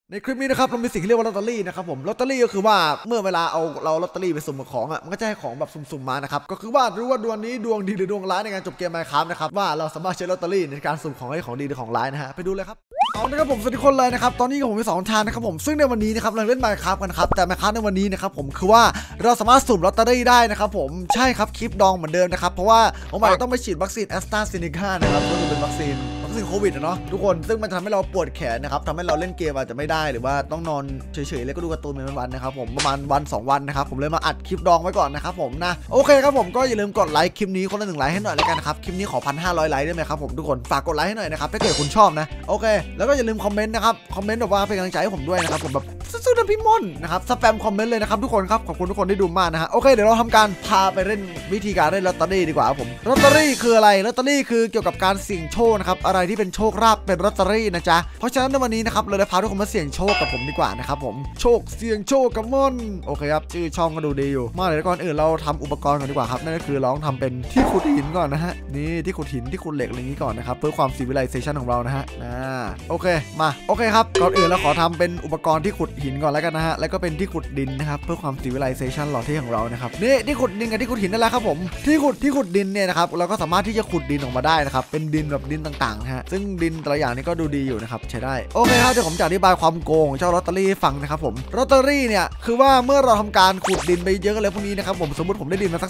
ในคลิปนี้นะครับเรามีสิ่งที่เรียกว่าลอตเตอรี่นะครับผมลอตเตอรี่ก็คือว่าเมื่อเวลาเราลอตเตอรี่ไปสุ่มของมันก็จะให้ของแบบสุ่มๆมานะครับก็คือว่ารู้ว่าดวงนี้ดวงดีหรือดวงร้ายในการจบเกม Minecraft นะครับว่าเราสามารถใช้ลอตเตอรี่ในการสุ่มของให้ของดีหรือของร้ายนะฮะไปดูเลยครับเอาละครับผมสวัสดีคนเลยนะครับตอนนี้ผมมี2ทางนะครับผมซึ่งในวันนี้นะครับเราเล่น Minecraft กันครับแต่ Minecraft ในวันนี้นะครับผมคือว่าเราสามารถสุ่มลอตเตอรี่ได้นะครับผมใช่ครับคลิปดองเหมือนเดิมนะครับเพราะว่าผมอาจจะต้องไปฉีดวัคซีนแอสตราเซเนกานะครับก็คือเป็นวัคซีนโควิดเนาะทุกคนซึ่งมันทำให้เราปวดแขนนะครับทำให้เราเล่นเกมอาจจะไม่ได้หรือว่าต้องนอนเฉยๆแล้วก็ดูการ์ตูนเป็นวันๆนะครับผมประมาณวัน2วันนะครับผมเลยมาอัดคลิปดองไว้ก่อนนะครับผมนะโอเคครับผมก็อย่าลืมกดไลค์คลิปนี้คนละ1 ไลค์ให้หน่อยแล้วกันครับคลิปนี้ขอ 1,500 ไลค์ได้ไหมครับผมทุกคนฝากกดไลค์ให้หน่อยนะครับถ้าเกิดคุณชอบนะโอเคแล้วก็อย่าลืมคอมเมนต์นะครับคอมเมนต์แบบว่าเป็นกำลังใจให้ผมด้วยนะครับผมแบบสู้ๆนะพี่ม่อนนะครับสแปมคอมเมนต์เลยนะครับทุกคนครับขอบคุณทุกคนที่ดูมากนะฮะโอเคเดี๋ยวเราทำการพาไปเล่นวิธีการเล่นลอตเตอรี่ดีกว่าครับผมลอตเตอรี่คืออะไรลอตเตอรี่คือเกี่ยวกับการเสี่ยงโชคนะครับอะไรที่เป็นโชคลาภเป็นลอตเตอรี่นะจ๊ะเพราะฉะนั้นในวันนี้นะครับเราจะพาทุกคนมาเสี่ยงโชคกับผมดีกว่านะครับผมโชคเสี่ยงโชคกับม่อนโอเคครับชื่อช่องก็ดูดีอยู่มาเลยก่อนอื่นเราทำอุปกรณ์ก่อนดีกว่าครับนั่นก็คือเราต้องทำเป็นที่ขุดหินก่อนนะฮะนี่ที่ขุดหินที่ขุดเหล็กอะไรอย่างนี้ก่อนนะครับเพื่อความซีวิไลเซชันของเรานะฮะโอเคมาโอเคครับก่อนอื่นเราขอทำเป็นอุปกรณ์ที่ขุดหินก่อนแล้วกันนะฮะแล้วก็เป็นที่ขุดดินนะครับเพื่อความซีวิไลเซชันหล่อเท่ของเรานะครับนี่ที่ขุดดินกับที่ขุดหินนั่นแหละครับผมที่ขุดดินเนี่ยนะครับเราก็สามารถที่จะขุดดินออกมาได้นะครับเป็นดินแบบดินต่างๆนะฮะซึ่งดินแต่ละอย่างนี้ก็ดูดีอยู่นะครับใช้ได้โอเคครับเดี๋ยวผมจะอธิบายความโกงของเจ้าลอตเตอรี่ให้ฟังนะครับผมลอตเตอรี่เนี่ยคือว่าเมื่อเราทำการขุดดินไปเยอะเลยพวกนี้นะครับผมสมมติผมได้ดินมาสัก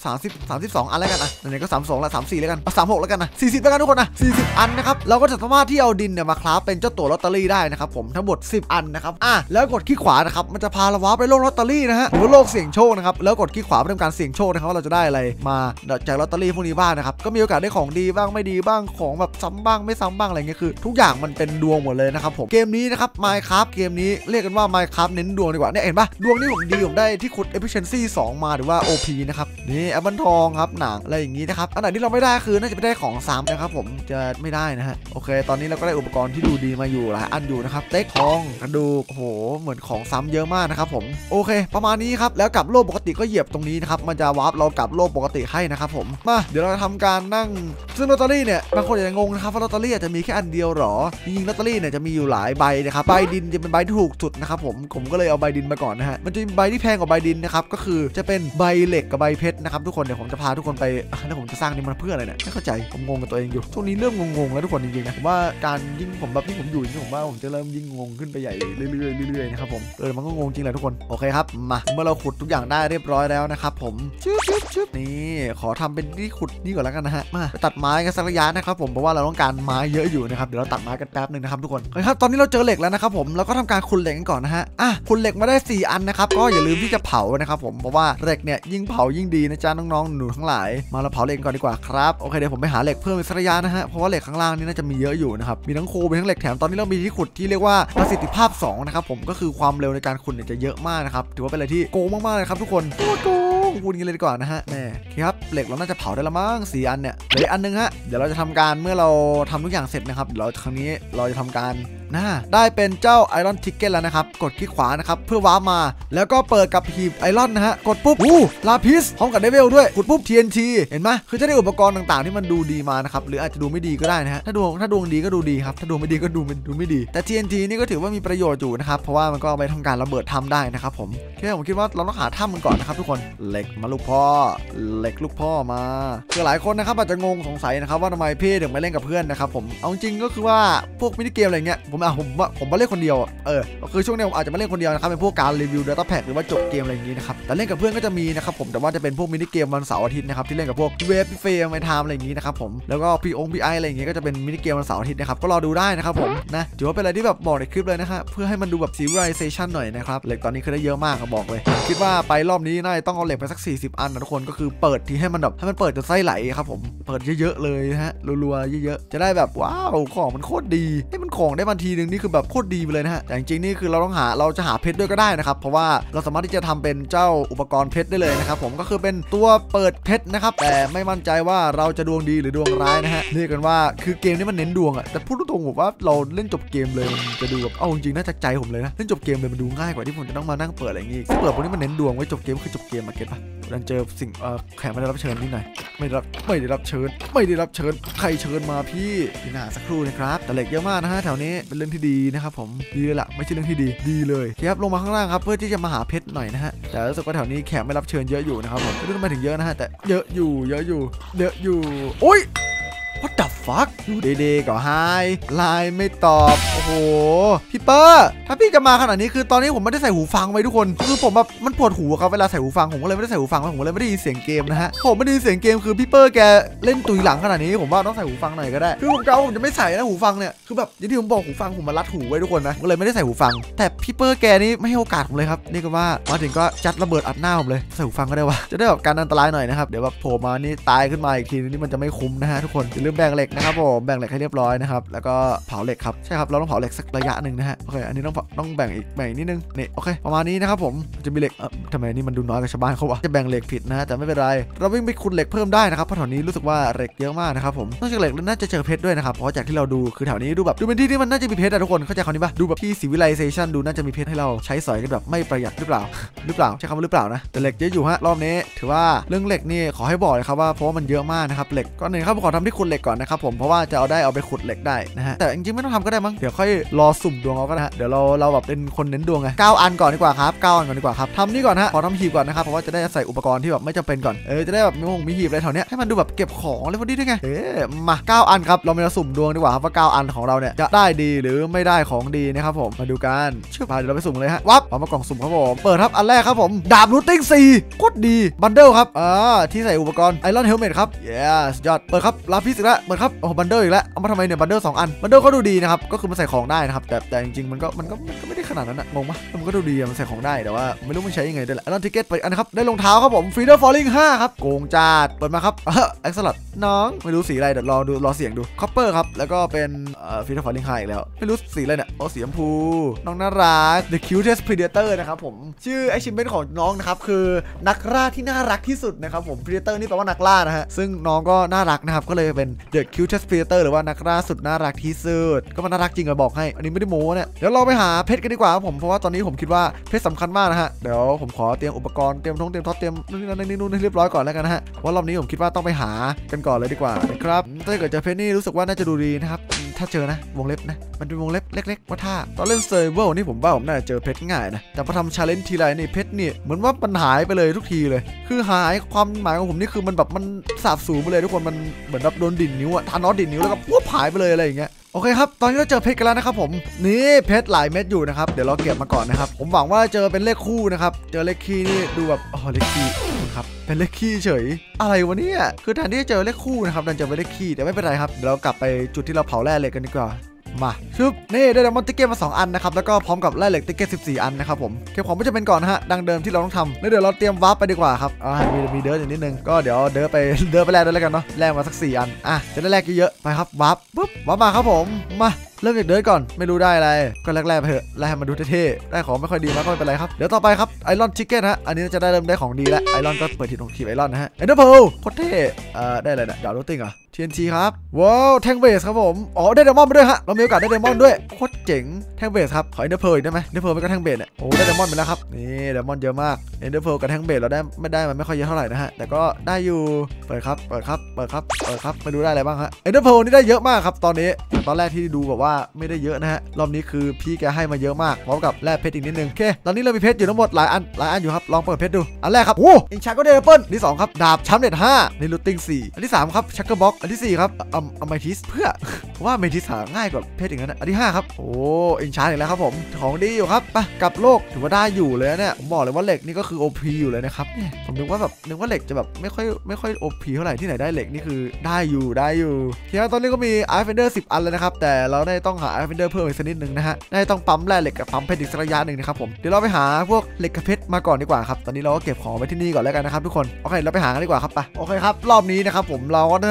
32 อันแล้วกันนะไหนๆก็32ละ34แล้วกัน36แล้วกันนะ40แล้วกันทุกคนนะ40 อันนะครับเราก็จะสามารถที่เอาดินเนี่ยมาคราฟเป็นเจ้าตัวลอตเตอรี่ได้นะครับผมทั้งหมด10 อันนะครับแล้วกดคลิกขวานะครับมันจะพาเราว้าไปโลกลอตเตอรี่นะฮะหรือโลกเสี่ยงโชคนะครับแล้วกดคลิกขวาเพื่อทำการเสี่ยงโชคนะครับว่าเราจะได้อะไรมาจากลอตเตอรี่พวกนี้บ้างนะครับก็มีโอกาสได้ของดีบ้างไม่ดีบ้างของแบบซ้ำบ้างไม่ซ้ำบ้างอะไรเงี้ยคือทุกอย่างมันเป็นดวงหมดเลยนะครับผมเกมนี้นะครับ Minecraft เกมนี้เรียกกันว่า Minecraft เน้นดวงดีกว่าเนี่ยเห็นปะดวงนี่ผมดีผมได้ที่ขุด efficiency 2มาหรือว่า OP นะครับนี่แอปเปิลทองครับหนังอะไรอย่างงี้นะครับอันไหนที่เราไม่ได้คือน่าจะไม่ได้ของซ้ำนะครับผมจะไม่ได้นะฮะโอเคตอนนี้เราก็ได้อุปกรณ์ที่ดูดีมาอยู่หลายอันอยู่นะครับเต็กทองกระดูกโอ้โหเหมือนของซ้ำเยอะมากนะครับผมโอเคประมาณนี้ครับแล้วกับโลกปกติก็เหยียบตรงนี้นะครับมันจะวาร์ปเรากับโลกปกติให้นะครับผมมาเดี๋ยวเราทำการนั่งซึ่งลอตเตอรี่เนี่ยบางคนอาจจะงงนะครับว่าลอตเตอรี่อาจจะมีแค่อันเดียวหรอจริงๆลอตเตอรี่เนี่ยจะมีอยู่หลายใบนะครับใบดินจะเป็นใบที่ถูกสุดนะครับผมก็เลยเอาใบดินมาก่อนนะฮะมันจะมีใบที่แพงกว่าใบดินนะครับก็คือจะเป็นใบเหล็กกับใบเพชรนะครับทุกคนเดี๋ยวผมจะพาทุกคนไปแล้วผมจะสร้างนี่มันเพื่ออะไรเนี่ยไม่เข้าใจผมงงกับตัวเองอยู่ช่วงนี้เริ่มงงแล้วทุกคนจริงๆนะผมว่าการยิ่งผมแบบที่ผมอยู่นี่ผมว่าผมจะเริ่มยิ่งงงขึ้นไปใหญ่เรื่อยๆนะครับผมมันก็งงจริงแหละทุกคนโอเคครับมาเมื่อเราขุดทุกอย่างได้เรียบร้อยแล้วนะครับผมชึบนี่ขอทำเป็นที่ขุดนี่ก่อนแล้วกันนะฮะมาไปตัดไม้กันสักระยะนะครับผมเพราะว่าเราต้องการไม้เยอะอยู่นะครับเดี๋ยวเราตัดไม้กันแป๊บนึงนะครับทุกคนครับตอนนี้เราเจอเหล็กแล้วนะครับผมเราก็ทำการขุดเหล็กกันก่อนนะฮะขุดเหล็กมาได้4 อันนะครับก็อย่าลืมที่จะเผานะครับผมเพราะว่าเหล็กเนี่ยยิ่งเผายิ่งดีนะจ๊ะน้องๆหนูทั้งหลายมาเราเผาเหล็กก่อนดีกว่าครับโอเคเดี๋ยวผมไปหาเหล็กเพิ่มอีกสักระยะนะฮะเพราะว่าเหล็กข้างล่างนี่น่าจะมีเยอะอยู่นะครับมีทั้งโคมีทั้งเหล็กแถมตอนนี้เรามีที่ขุดที่เรียกว่าประสิทธิภาพ2นะครับผมก็คือความเร็วในการขุดเนี่ยจะเยอะมากนะครับถือว่าเป็นอะไรที่โกงมากๆเลยครับทุกคนโกงพูดกันเลยดีกว่านะฮะแน่ครับเหล็กเราน่าจะเผาได้ละมั้ง4 อันเนี่ยเหลืออันนึงฮะเดี๋ยวเราจะทำการเมื่อเราทำทุกอย่างเสร็จนะครับเดี๋ยวครั้งนี้เราจะทำการได้เป็นเจ้าไอรอนทิกเก็ตแล้วนะครับกดคลิกขวานะครับเพื่อว้ามาแล้วก็เปิดกับหีบไอรอนนะฮะกดปุ๊บลาพิสพร้อมกับเดวิลด้วยกดปุ๊บ TNT เห็นไหมคือจะได้อุปกรณ์ต่างๆที่มันดูดีมานะครับหรืออาจจะดูไม่ดีก็ได้นะฮะถ้าดวงดีก็ดูดีครับถ้าดวงไม่ดีก็ดูไม่ดีแต่ TNT นี่ก็ถือว่ามีประโยชน์อยู่นะครับเพราะว่ามันก็เอาไปทำการระเบิดถ้ำได้นะครับผมผมคิดว่าเราต้องหาถ้ำมันก่อนนะครับทุกคนเหล็กมาลูกพ่อเหล็กลูกพ่อมาคือหลายคนนะครับอาจจะงงสงสัยนะครับว่าทำไมพี่ถึงไม่เล่นกับเพื่อนนะครับผมเอาจริงก็คือว่าพวกมินิเกมอะไรเงี้ยผมมาเล่นคนเดียวคือช่วงนี้ผมอาจจะมาเล่นคนเดียวนะครับเป็นพวกการรีวิว Data Pack หรือว่าจบเกมอะไรอย่างนี้นะครับแต่เล่นกับเพื่อนก็จะมีนะครับผมแต่ว่าจะเป็นพวกมินิเกมวันเสาร์อาทิตย์นะครับที่เล่นกับพวกเวฟเฟย์ไมทามอะไรอย่างนี้นะครับผมแล้วก็พีไออะไรอย่างนี้ก็จะเป็นมินิเกมวันเสาร์อาทิตย์นะครับก็รอดูได้นะครับผมนะถือว่าเป็นอะไรที่แบบบอกในคลิปเลยนะฮะเพื่อให้มันดูแบบ civilization หน่อยนะครับเหล็กตอนนี้คือได้เยอะมากก็บอกเลยคิดว่าไปรอบนี้น่าจะต้องเอาเหล็กไปสัก40 อันนะทุกคนก็คือเปิดที่ให้มันแบบให้มันเปิดจนไส้ไหลครับผมเปิดเยอะๆเลยฮะรัวๆเยอะๆจะได้แบบว้าวของมันโคตรดีให้มันของได้ทันทีนึงนี่คือแบบโคตรดีไปเลยนะฮะแต่จริงๆนี่คือเราจะหาเพชรด้วยก็ได้นะครับเพราะว่าเราสามารถที่จะทำเป็นเจ้าอุปกรณ์เพชรได้เลยนะครับผมก็คือเป็นตัวเปิดเพชรนะครับแต่ไม่มั่นใจว่าเราจะดวงดีหรือดวงร้ายนะฮะเรียกกันว่าคือเกมนี้มันเน้นดวงอะแต่พูดตรงๆผมว่าเราเล่นจบเกมเลยมันจะดูแบบเอาจริงๆน่าจะใจผมเลยนะเล่นจบเกมเลยมันดูง่ายกว่าที่ผมจะต้องมานั่งเปิดอะไรอย่างงี้เปิดพวกนี้มันเน้นดวงไว้จบเกมคือจบเกมมาเก็ตปะดันเจอสิ่งแขกไม่ได้รับเชิญนิดหน่อยไม่ได้รับเชิญใครเชิญมาพี่หน้าสักครู่นะครับแต่เหล็กเยอะมากนะฮะแถวนี้เป็นเรื่องที่ดีนะครับผมดีเลยล่ะไม่ใช่เรื่องที่ดีเลยครับลงมาข้างล่างครับเพื่อที่จะมาหาเพชรหน่อยนะฮะแต่รู้สึกว่าแถวนี้แขกไม่รับเชิญเยอะอยู่นะครับผมไม่รู้ทำไมถึงเยอะนะฮะแต่เยอะอยู่โอ้ยWhat the fuck อยู่ดีๆก็หายไลน์ไม่ตอบโอ้โหพี่เปอร์ถ้าพี่จะมาขนาดนี้คือตอนนี้ผมไม่ได้ใส่หูฟังไว้ทุกคนคือผมแบบมันปวดหูครับเวลาใส่หูฟังผมก็เลยไม่ได้ใส่หูฟังผมเลยไม่ได้ยินเสียงเกมนะฮะผมไม่ได้ยินเสียงเกมคือพี่เปอร์แกเล่นตุยหลังขนาดนี้ผมว่าต้องใส่หูฟังหน่อยก็ได้คือผมจะไม่ใส่นะหูฟังเนี่ยคือแบบอย่างที่ผมบอกหูฟังผมมารัดหูไว้ทุกคนนะก็เลยไม่ได้ใส่หูฟังแต่พี่เปอร์แกนี่ไม่ให้โอกาสผมเลยครับนี่ก็ว่ามาถึงก็จัดระเบิดอัดหน้าผมเลยใส่หูฟังก็ได้วะจะได้แบบการอันตรายหน่อยนะครับเดี๋ยวแบบโผล่มานี่ตายขึ้นมาอีกทีนี่มันจะไม่คุ้มนะฮะทุกคนอย่าลืมแบ่งเหล็กนะครับแบ่งเหล็กให้เรียบร้อยนะครับแล้วก็เผาเหล็กครับใช่ครับเราต้องเผาเหล็กสักระยะหนึ่งนะฮะโอเคอันนี้ต้องแบ่งอีกนิดนึงนี่โอเคประมาณนี้นะครับผมจะมีเหล็กทำไมนี่มันดูน้อยกับชาวบ้านเขาวะจะแบ่งเหล็กผิดนะแต่ไม่เป็นไรเราวิ่งไปขุดเหล็กเพิ่มได้นะครับเพราะแถวนี้รู้สึกว่าเหล็กเยอะมากนะครับผมนอกจากเหล็กแล้วน่าจะเจอเพชรด้วยนะครับเพราะจากที่เราดูคือแถวนี้ดูเป็นที่ที่มันน่าจะมีเพชรอะทุกคนเข้าใจคำนี้ปะดูแบบที่ civilization ดูน่าจะมีเพชรให้เราใช้สอยกันแบบไม่ประหยัดหรือเปล่าใช่คำว่าหรือเปล่านะแต่เหล็กเยอะอยู่ฮะรอบนี้ถือว่าเรื่องเหล็กนี่ขอให้บอกเลยครับว่าเพราะว่ามันเยอะมากนะครับเหล็กก็หนึ่งครับผมขอทำที่ขุดเหล็กก่อนนะครับผมเพราะว่าจะเอาไปขุดเหล็กได้นะฮะแต่จริงๆไม่ต้องทำก็ได้มั้งเดี๋ยวค่อยรอสุ่มดวงเอาก็ได้ฮะเดี๋ยวเราแบบเป็นคนเน้นดวงไง9 อันก่อนดีกว่าครับ9 อันก่อนดีกว่าครับทำนี่ก่อนฮะขอทำหีบก่อนนะครับเพราะว่าจะได้ใส่อุปกรณ์ที่แบบไม่จำเป็นก่อนจะได้แบบมีหีบอะไรแถวเนี้ยให้มันดูแบบเก็บของอะไรพวกนี้ด้วยไงมา9 อันครับเรามาสุ่มดวงดีกว่าครับว่า9 อันของเราเนี่ยจะได้ดีหรือไม่ได้ของดีนะครับผมมาดูกันเชื่อเดี๋ยวเราไปสุ่มเลยฮะวับเอามากล่องสุ่มครับผมเปิดครับอันแรกครับผมดาบรูทติ้ง4โคตรดีบันเดิลครับที่ใส่อุปกรณ์ไอรอนเฮลเมทครับ yes ยอดเปิดครับลาพิสอีกแล้วเปิดครับโอ้บันเดิลอีกแล้วเอามาทำไมเนี่ยบันเดิล2 อันบันเดิลก็ดูดีนะครับก็คือมันใส่ของได้นะครับแต่จริงๆมันก็ไม่ได้ขนาดนั้นนะงงปะมันก็ดูดีมันใส่ของได้แต่ว่าไม่รู้มันใช้ยังไงด้วยแหละแล้วทิกเก็ตไปอันนะครับได้รองเท้าครับผมฟีเดอร์ฟอลลิ่ง5ครับโกงจัดเปิดมาครับเอ็กซ์ลัดน้องไม่รู้สีอะไรเดี๋ยวรอเสียงดูคอปเปอร์ครับแล้วก็เป็นฟีเดอร์ฟอลลิ่ง5อีกแล้วไม่รู้สีอะไรเนี่ยโอ้สีชมพูน้องน่ารัก The Cutest Predator นะครับผมชื่อ achievement ของน้องนะครับคือนักล่าที่น่ารักที่สุดนะครับผม Predator นี่แปลว่านักล่านะฮะซึ่งน้องก็น่ารักนะครับก็เลยเป็น The Cutest Predator หรือว่านักล่าสุดน่ารักที่สุดก็มันน่ารักจริงอะบอกให้อันนี้ไม่ได้โม้เนี่ยเดี๋ยวเราไปหาเพชรกันดีกว่าครับผมเพราะว่าตอนนี้ผมคิดว่าเพชรสำคัญมากนะฮะเดี๋ยวผมขอเตรียมอุปกรณ์เตรียมท็อปเตรียมนู่นให้เรียบร้อยก่อนแล้วกันนะฮะเพราะรอบนี้ผมคิดว่าต้องไปหากันก่อนเลยดีกว่านะครับถ้าเกิดเจอเพชรนี่รู้สึกว่าน่าจะดูดีนะครับถ้าเจอนะวงเล็บนะมันเป็นวงเล็บเล็กๆว่าถ้าตอนเล่นเซอร์เวอร์นี่ผมว่าผมน่าจะเจอเพชรง่ายนะแต่พอทำชาเลนจ์ทีไรนี่เพชรนี่เหมือนว่ามันหายไปเลยทุกทีเลยคือหายความหมายของผมนี่คือมันแบบมันสาบสูญไปเลยทุกคนมันเหมือนแบบโดนดิ่นนิ้วอะทานอสดิ่นนิ้วแล้วก็ปุ๊บหายไปเลยอะไรอย่างเงี้ยโอเคครับตอนนี้เราเจอเพชรกันแล้วนะครับผมนี่เพชรหลายเม็ดอยู่นะครับเดี๋ยวเราเก็บมาก่อนนะครับผมหวังว่าเจอเป็นเลขคู่นะครับเจอเลขคี่นี่ดูแบบเลขคี่ครับเป็นเลขคี่เฉยอะไรวะเนี่ยคือแทนที่จะเจอเลขคู่นะครับดันเจอเป็นเลขคี่แต่ไม่เป็นไรครับเดี๋ยวเรากลับไปจุดที่เราเผาแร่เหล็กกันดีกว่ามาชึบนี่ได้ไดมอนด์ติ๊กเก็ตมา2 อันนะครับแล้วก็พร้อมกับแร่เหล็กติ๊กเก็ต14 อันนะครับผมเก็บของไม่จำเป็นก่อนนะฮะดังเดิมที่เราต้องทำแล้วเดี๋ยวเราเตรียมวาร์ปไปดีกว่าครับมีเดิร์อย่างนิดนึงก็เดี๋ยวเดิร์ไปแร่ด้วยแล้วกันเนาะแร่มาสัก4 อันจะได้แร่เยอะๆไปครับวาร์ปปุ๊บวาร์ปมาครับผมมาเริ่มจากเดิร์ก่อนไม่รู้ได้อะไรก็แรกๆไปเถอะแร่มาดูเท่ๆได้ของไม่ค่อยดีมากก็ไม่เป็นไรครับเดี๋ยวต่อไปครับไอรอนชิคเก้นฮะอันนี้จะได้เริ่มได้ของดีแล้วไอรอนก็เปิดทีไอรอนนะฮะเอ็นเดอร์เพลโคตรเท่ได้อะไรเนี่ยดาวโรตติ้งTNT ครับว้าวแทงเบสครับผมได้ไดมอนด์มาด้วยฮะเรามีโอกาสได้ไดมอนด์ด้วยโคตรเจ๋งแทงเบสครับขอเอ็นเดอร์เพลอีกได้ไหมเอ็นเดอร์เพลไม่ก็แทงเบสเนี่ยได้ไดมอนด์ไปแล้วครับนี่ไดมอนด์เยอะมากเอ็นเดอร์เพลกับแทงเบสเราได้มันไม่ค่อยเยอะเท่าไหร่นะฮะแต่ก็ได้อยู่เปิดครับไม่รู้ได้อะไรบ้างฮะเอ็นเดอร์เพลนี่ได้เยอะมากครับตอนนี้ตอนแรกที่ดูแบบว่าไม่ได้เยอะนะฮะรอบนี้คือพี่แกให้มาเยอะมากพร้อมกับแร่เพชรอีกนิดนึงโอเคตอนนี้เรามีเพชรอยู่ทั้งหมดหลายอันอยู่ครับลองเปิดเพชรดูอันแรกครับโอ้อินชาร์ก็ได้เปิ้ลที่2ครับดาบช้ำเด็ด5ในลูตติ้ง4อันที่3ครับชักเกอร์บ็อกอันที่4ครับอเมทิสเพื่อว่าเมทิสหาง่ายกว่าเพชรอย่างนั้นอันที่5ครับโอ้อินชาร์อีกแล้วครับผมของดีอยู่ครับไปกับโลกถือว่าได้อยู่เลยเนี่ยผมบอกเลยว่าเหล็กนี่ก็คือ OP อยู่เลยนะครับผมนึกว่าเหล็กจะแบบไม่ค่อย OP เท่าไหร่ที่ไหนได้เหล็กนี่คือได้อยู่ทีนี้ตอนนี้ก็มีไอเฟนเดอร์10 อันเลยนะครับแต่เราได้ต้องหาไอเฟนเดอร์เพิ่มอีกสักนิดนึงนะฮะได้ต้องปั๊มแร่เหล็กกับปั๊มเพชรอีกสักระยะหนึ่งนะครับผมเดี๋ยวเราไปหาพวกเหล็กกับเพชรมาก่อนดีกว่าครับตอนนี้เราก็เก็บของไว้ที่นี่ก่อนแล้วกันนะครับทุกคนโอเคเราไปหากันดีกว่าครับไปโอเคครับรอบนี้นะครับผมเราก็ได้ทำการเผา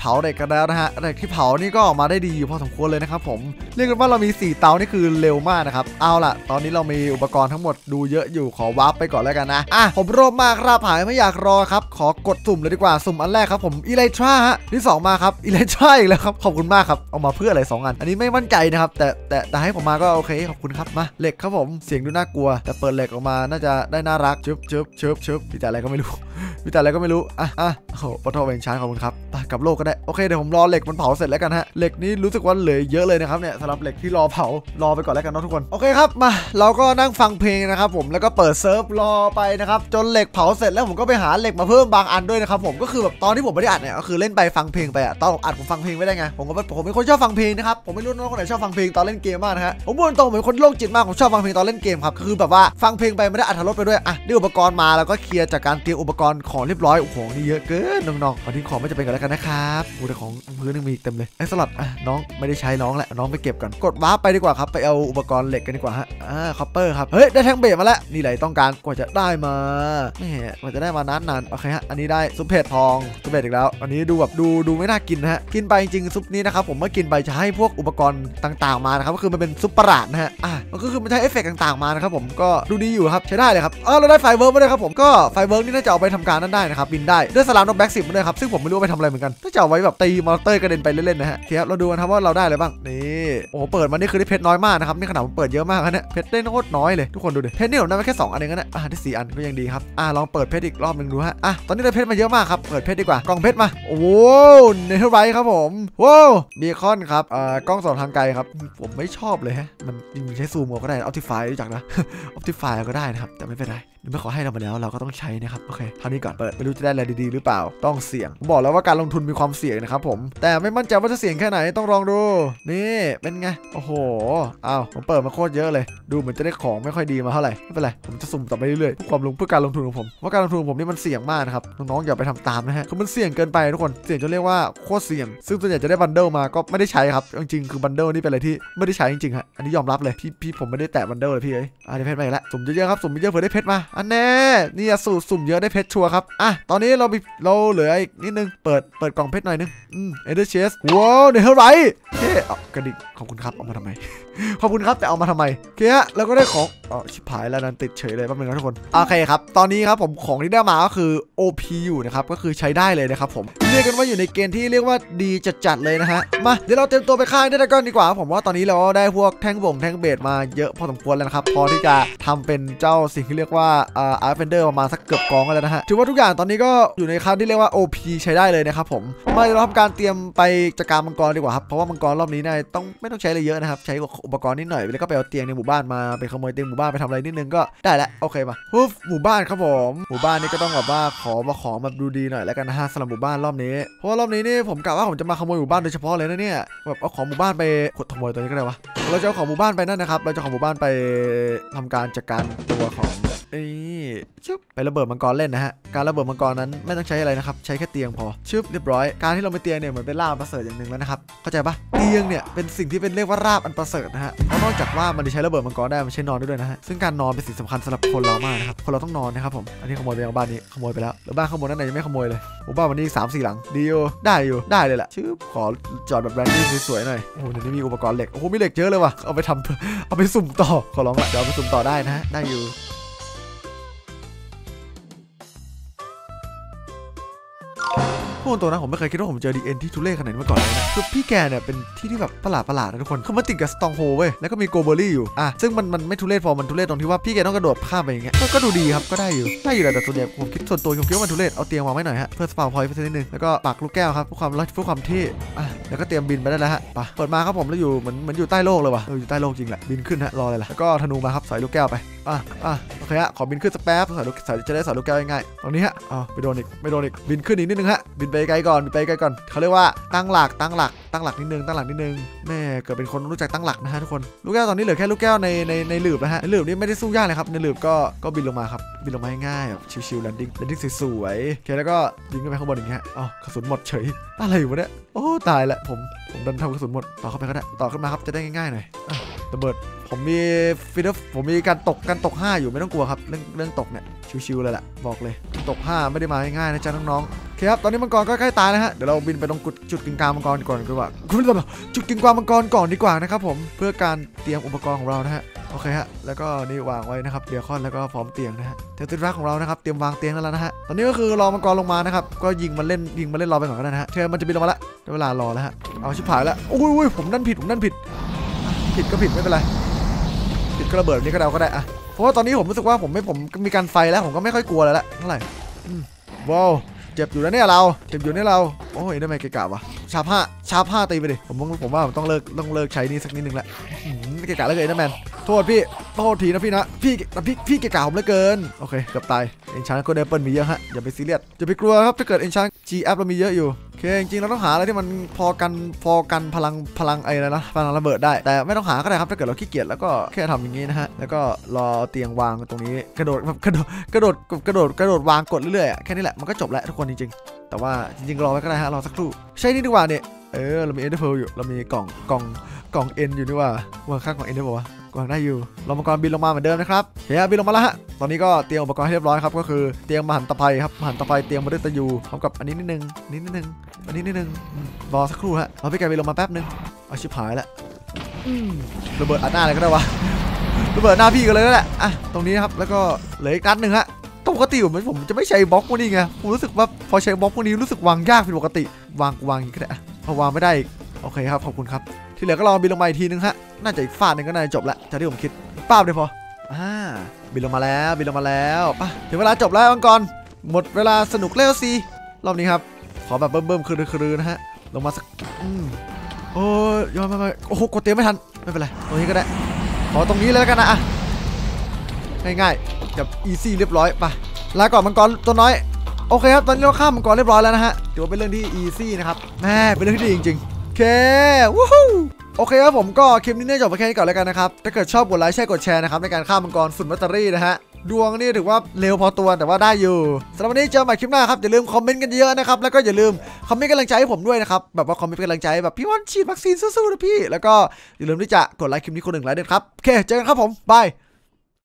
าเหล็กกันแล้วนะฮะเหล็กที่เผานี่ก็ออกมาได้ดีอยู่พอสมควรเลยนะครับผมเรียกกันว่าเรามี4เตานี่คือเร็วมากนะครับเอาล่ะตอนนี้เรามีอุปกรณ์ทั้งหมดดูเยอะอยู่ขอวาร์ปไปก่อนแล้วกันนะผมโรมมากครับหายไม่อยากรอครับขอกดสุ่มเลยดีกว่าสุ่มอันแรกครับผมอิเล็กทราฮะที่2มาครับอิเล็กทราอีกแล้วครับขอบคุณมากครับเอามาเพื่ออะไร2อันนี้ไม่มั่นใจนะครับแต่ให้ผมมาก็โอเคขอบคุณครับมาเหล็กครับผมเสียงดูน่ากลัวแต่เปิดเหล็กออกมาน่าจะได้น่ารักชึบมีแต่อะไรก็ไม่รู้โอ้โหปะโทเวนชาร์ขอบคุณครับไปกับโลกก็ได้โอเคเดี๋ยวผมรอเหล็กมันเผาเสร็จแล้วกันฮะเหล็กนี้รู้สึกว่าเหลือเยอะเลยนะครับเนี่ยสำหรับเหล็กที่รอเผารอไปก่อนแล้วกันเนาะทุกคนโอเคครับมาเราก็นั่งฟังเพลงนะครับผมแล้วก็เปิดเซิร์ฟรอไปนะครับจนเหล็กเผาเสร็จแล้วผมก็ไปหาเหล็กมาเพิ่มบางอันด้วยนะครับผมก็คือแบบตอนที่ผมไม่ได้อัดเนี่ยก็คือเล่นไปฟังเพลงไปอะตอนอัดผมฟังเพลงไม่ได้ไงผมเป็นคนชอบฟังเพลงนะครับผมไม่รู้น้องคนไหนชอบฟังเพลงตอนเล่นเกมมากนะฮะผมพูดตรงเป็นคนโรคจิตมากผมชอบฟังเพลงตอนเล่นเกมครับคือแบบว่าฟังเพลงไปไม่ได้อัธรสไปด้วยได้อุปกรณ์มาแล้วก็เคลียร์จากการเตรียมอุปกรณ์ของเรียบร้อยโอ้โหนี่เยอะเกินน้องๆขอทิ้งของไม่จะเป็นกันแล้วกันนะครับโอ้แต่ของพื้นยังมีเต็มเลยไอ้สลัดน้องไม่ได้ใช้น้องแหละน้องไปเก็บก่อนกดวาร์ปไปดีกว่าครับไปเอาอุปกรณ์เหล็กกันดีกว่าฮะคอปเปอร์ครับเฮ้ยได้แท่งเบสมาแล้วนี่แหละต้องการกว่าจะได้มาแหมกว่าจะได้มานานโอเคฮะอันนี้ได้ซุปเผ็ดทองซุปเผ็ดอีกแล้วอันนี้ดูแบบดูไม่น่ากินนะฮะกินไปจริงซุปนี้นะครับผมเมื่อกินไปจะให้พวกอุปกรณ์ต่างๆมานะครับก็คือมันเป็นซุปประหลาดนะฮะมันก็คือมันใช้เอฟเฟกต์ต่างๆมานะครับผมก็ดูดีอยู่ครับใช้ได้เลยครับเราได้ไฟเวิร์กมาด้วยครับผมก็ไฟเวิร์กนี่น่าจะเอาไปทำการนั่นได้นะครับบินได้ด้วยสลามนกแบ็ก10มาด้วยครับซึ่งผมไม่รู้ว่าไปทำอะไรเหมือนกันน่าจะเอาไว้แบบตีมอเตอร์กระเด็นไปเล่นๆนะฮะครับเราดูกันครับว่าเราได้อะไรบ้างนี่โอ้โหเปิดมานี่คือได้เพชรน้อยมากนะครับนี่ขนาดผมเปิดเยอะมากนะเนี่ยเพชรได้โคตรน้อยเลยทุกคนดูดิเพชรนี่ผมได้มาแค่2อันเองนะได้4อันก็ยังดีครับลองเปิดเพชรอีกรอบนึงดูฮะตอนนี้ได้เพชรมาเยอะมากครับเปิดเพชรดีกว่ากล่องเพชรมาโอ้โหเนเธอร์ไรท์ครับผมว้าวเบคอนครับกล้องส่องทางไกลครับผมไม่ชอบเลยฮะมันจริงๆใช้ซูมก็ได้ออปติฟายรู้จักนะออปติฟายก็ได้นะครับแต่ไม่เป็นไรไม่ขอให้เรามาแล้วเราก็ต้องใช้นะครับโอเคเท่านี้ก่อนเปิดไม่รู้จะได้อะไรดีๆหรือเปล่าต้องเสี่ยงผมบอกแล้วว่าการลงทุนมีความเสี่ยงนะครับผมแต่ไม่มั่นใจว่าจะเสี่ยงแค่ไหนต้องลองดูนี่เป็นไงโอ้โหผมเปิดมาโคตรเยอะเลยดูเหมือนจะได้ของไม่ค่อยดีมาเท่าไหร่ไม่เป็นไรผมจะสุ่มต่อไปเรื่อยๆเพื่อการลงทุนของผมว่าการลงทุนของผมนี่มันเสี่ยงมากนะครับน้องๆอย่าไปทำตามนะฮะคือมันเสี่ยงเกินไปทุกคนเสี่ยงจนเรียกว่าโคตรเสี่ยงซึ่งส่วนใหญ่จะได้บันเดิลมาก็ไม่ได้ใช้ครับจริงๆคือบันเดิลนี่เป็นอะไรที่ไม่ได้ใช้จริงๆฮะอันนี้ยอมรับเลยพี่ผมไม่ได้แตะบันเดิลเลยพี่ได้เพชรมาอีกแล้วสุ่มเยอะๆครับสุ่มเยอะเผื่อได้เพชรมาอันแน่นี่สูตรสุ่มเยอะได้เพชรชัวร์ครับตอนนี้เราเหลืออีกนิดนึงเปิดกล่องเพชรหน่อยนึงเอเดอร์เชสว้าวเนเธอร์ไรท์กระดิ่งขอบคุณครับเอามาทำไมขอบคุณครับแต่เอามาทำไมโอเคฮะแล้วก็ได้ของชิบหายแล้วนั้นติดเฉยเลยแป๊บนึงนะทุกคนโอเคครับตอนนี้ครับผมของที่ได้มาก็คือ OP อยู่นะครับก็คือใช้ได้เลยนะครับผมเรียกกันว่าอยู่ในเกณฑ์ที่เรียกว่าดีจัดๆเลยนะฮะมาเดี๋ยวเราเตรียมตัวไปฆ่าได้ก่อนดีกว่าผมว่าตอนนี้เราได้พวกแท่งเบสมาเยอะพอสมควรแล้วนะครับพอที่จะทำเป็นเจ้าสิ่งที่เรียกว่าอาร์เฟนเดอร์ประมาณสักเกือบกองแล้วนะฮะถือว่าทุกอย่างตอนนี้ก็อยู่ในขั้นที่เรียกว่า OP ใช้ได้เลยนะครับผมมาเราทำการเตรียมไปจัดการมังกรดีกว่าครับเพราะว่ามังกรรอบนี้เนี่ยไม่ต้องใช้อะไรเยอะนะครับใช้อุปกรณ์นิดหน่อยแล้วก็ไปเอาเตียงในหมู่บ้านมาไปขโมยเตียงหมู่บ้านไปทำอะไรนิดนึงก็ได้แล้วโอเคมาหมู่บ้านครับผมหมู่บ้านนี้ก็ต้องแบบว่าของแบบดูดีหน่อยแล้วกันนะฮะสำหรับหมู่บ้านรอบนี้เพราะว่ารอบนี้นี่ผมกะว่าผมจะมาขโมยหมู่บ้านโดยเฉพาะเลยนะเนี่ยแบบเอาของหมู่บ้านไปขโมยตัวนี้ก็ได้วะเราจะเอาของหมู่บ้านไปนั่นนะครับเราจะของหมู่บ้านไปทำการจัดการตัวของชึบไประเบิดมังกรเล่นนะฮะการระเบิดมังกรนั้นไม่ต้องใช้อะไรนะครับใช้แค่เตียงพอชึบเรียบร้อยการที่เราไปเตียงเนี่ยเหมือนเป็นลาบประเสริฐอย่างหนึ่งแล้วนะครับเข้าใจปะเตียงเนี่ยเป็นสิ่งที่เป็นเรียกว่าราบอันประเสริฐนะฮะเพราะนอกจากว่ามันจะใช้ระเบิดมังกรได้มันใช้นอนได้ด้วยนะฮะซึ่งการนอนเป็นสิ่งสำคัญสำหรับคนเรามากนะครับคนเราต้องนอนนะครับผมอันนี้ขโมยไปบ้านนี้ขโมยไปแล้วหรือบ้านข้างบนนั่นไหนยังไม่ขโมยเลยผมบ้านวันนี้3-4 หลังดีอยู่ได้เลยแหละชึบขอจอดแบบแบรนดิ้งสวยๆหน่อยโอ้โหเดี๋ยวนี้มีอุปกรณ์เหล็กโอ้โหมีเหล็กเยอะเลยว่ะเอาไปสุ่มต่อขอร้องละเดี๋ยวเอาไปสุ่มต่อได้นะฮะได้อยู่พูดตัวนะผมไม่เคยคิดว่าผมเจอดีเอ็นที่ทุเรศขนาดนี้มาก่อนเลยนะคือพี่แกเนี่ยเป็นที่แบบประหลาดนะทุกคนคือมันติดกับสตองโฮเว้ยแล้วก็มีโกเบอรี่อยู่ซึ่งมันไม่ทุเรศพอมันทุเรศตรงที่ว่าพี่แกต้องกระโดดข้ามไปอย่างเงี้ยก็ดูดีครับก็ได้อยู่แต่ส่วนใหญ่ผมคิดว่ามันทุเรศเอาเตียงวางไว้หน่อยฮะเพื่อสปาวพอยต์ไปนิดนึงแล้วก็ปักลูกแก้วครับเพื่อความเท่แล้วก็เตรียมบินไปได้แล้วฮะไปเปิดมาครับผมแล้วอยู่เหมือนอยู่ใต้โลกเลยว่ะอยู่ใต้โลกจริงแหละบินขึ้นฮะรอเลยล่ะแล้วก็ธนูมาครับสอยลูกแก้วไปโอเคฮะขอบินขึ้นสักแป๊บจะได้สอยลูกแก้วง่ายๆตรงนี้ฮะไม่โดนอีกบินขึ้นอีกนิดนึงฮะบินไปไกลก่อนเขาเรียกว่าตั้งหลักนิดนึงแม่เกิดเป็นคนรู้จักตั้งหลักนะฮะทุกคนลูกแก้วตอนนี้เหลือแค่ลูกแก้วในหลืบนะฮะในหลืบนี่ไม่ได้สู้ยากเลยครับในหลืบก็บินลงมาครับบินลงมาง่ายแบบชิวๆแลนดิ้งสวยๆโอเคแล้วก็ยิงขึ้นไปข้างบนอย่างเงี้ยกระสุนหมดเฉยอะไรอยู่วะเนี่ยโอ้ตายละผมดันทำกระสุนหมดต่อเข้าไปก็ได้ต่อขึ้นมาครับจะได้ง่ายๆหน่อยระเบิดผมมีผมมีการตก5อยู่ไม่ต้องกลัวครับเรื่องตกเนี่ยชิวๆเลยแหละบอกเลยตก5ไม่ได้มาง่ายๆนะจ๊ะน้องๆเคครับตอนนี้มังกรก็ใกล้ตายนะฮะเดี๋ยวเราบินไปตรงจุดกึ่งกลางมังกรก่อนดีกว่าคุณผู้ชมจุดกึ่งกลางมังกรก่อนดีกว่านะครับผมเพื่อการเตรียมอุปกรณ์ของเรานะฮะโอเคฮะแล้วก็นี่วางไว้นะครับเบคอนแล้วก็พร้อมเตียงนะฮะเทติรักของเรานะครับเตรียมวางเตียงแล้วนะฮะตอนนี้ก็คือรอมังกรลงมานะครับก็ยิงมันเล่นรอไปก่อนก็ได้นะฮะเธอมันจะบินลงมาละเวลารอแล้วฮะเอาชิบหายแล้วอุ้ยผมนั่นผิดก็ผิดไม่เป็นไรผิดก็ระเบิดนี้ก็ได้ก็ได้อะเพราะว่าตอนนี้ผมรู้สึกว่าผมมีการไฟแล้วผมก็ไม่ค่อยกลัวแล้วเท่าไหร่ว้าวเจ็บอยู่นะเนี่ยเราโอ้ยได้ไหมเกะกะวะชาร์ปห้าตีไปดิผมว่าผมต้องเลิกใช้นี่สักนิดนึงละเกะกะแล้วเกินนะแมนโทษทีนะพี่นะพี่เกะกะผมเหลือเกินโอเคเกือบตายเอ็นชานก็เดเปิลมีเยอะฮะอย่าไปซีเรียสอย่าไปกลัวครับถ้าเกิดเอ็นชานจีแอปเรามีเยอะอยู่โอเคจริงๆเราต้องหาอะไรที่มันพอกันพลังไอ้อะไรนะพลังระเบิดได้แต่ไม่ต้องหาก็ได้ครับถ้าเกิดเราขี้เกียจแล้วก็แค่ทำอย่างนี้นะฮะแล้วก็รอเตียงวางตรงนี้กระโดดวางกดเรื่อยๆแค่นี้แหละมันก็จบแล้วทุกคนจริงๆแต่ว่าจริงๆรอไว้ก็ได้ฮะรอสักครู่ใช่นี่ดีกว่าเนี่ยเรามีเอ็นเดอร์เพลอยู่เรามีกล่องเอ็นอยู่นี่ว่าวางข้างของเอ็นได้ป่าวะวางได้อยู่เรามังกรบินลงมาเหมือนเดิมนะครับเฮียบินลงมาแล้วฮะตอนนี้ก็เตรียมอุปกรณ์ให้เรียบร้อยครับก็คือเตรียมมหันตภัยครับมหันตภัยเตรียมมาด้วยตะยูพร้อมกับอันนี้นิดนึงรอสักครู่ฮะเราพี่แกบินลงมาแป๊บนึงเอาชิบหายแล้วระเบิดอัดหน้าอะไรก็ได้วะระเบิดหน้าพี่กันเลยนั่นแหละอ่ะตรงนี้ครับแล้วก็เหลืออีกนัดนึงฮะปกติผมจะไม่ใช้บล็อกพวกนี้ไงผมรู้สึกว่าพอใช้บล็อกพวกนี้รู้สึกวางยากผิดปกติวางอย่างนี้ก็ได้พอวางไม่ได้โอเคครับขอบคุณครับที่เหลือก็ลองบินลงมาอีกทีนึงฮะน่าจะอีกฟาดนึงก็น่าจะจบแล้วจากที่ผมคิดป้าบเดียวพอบินลงมาแล้วป่ะถึงเวลาจบแล้วมังกรหมดเวลาสนุกเล่นซีรอบนี้ครับขอแบบเบิ่มคือนะฮะลงมาสักโอ้ยยอมไปโอ้โหกดเตรียมไม่ทันไม่เป็นไรตรงนี้ก็ได้ขอตรงนี้เลยแล้วกันนะง่ายๆกับอีซี่เรียบร้อยป่ะลาก่อนมังกรตัวน้อยโอเคครับตอนนี้เราข้ามมังกรเรียบร้อยแล้วนะฮะถือว่าเป็นเรื่องที่อีซี่นะครับแม่เป็นเรื่องที่ดีจริงๆโอเควู้ฮู้โอเคครับผมก็คลิปนี้เนี่ยจบไปแค่นี้ก่อนแล้วกันนะครับถ้าเกิดชอบกดไลค์ใช่กดแชร์นะครับในการข้ามมังกรฝุ่นแบตเตอรี่นะฮะดวงนี่ถือว่าเร็วพอตัวแต่ว่าได้อยู่สำหรับวันนี้เจอใหม่คลิปหน้าครับอย่าลืมคอมเมนต์กันเยอะนะครับแล้วก็อย่าลืมคอมเมนต์กำลังใจให้ผมด้วยนะครับแบบว่าคอมเมนต์กำลังใจแบบพี่วันฉีดวัคซีนสู้ๆนะพี่แล้วก็อย่าลืมที่จะกดไลค์คลิปนี้คนหนึ่งไลค์ด้วยครับโอเคเจอกันครับผมบาย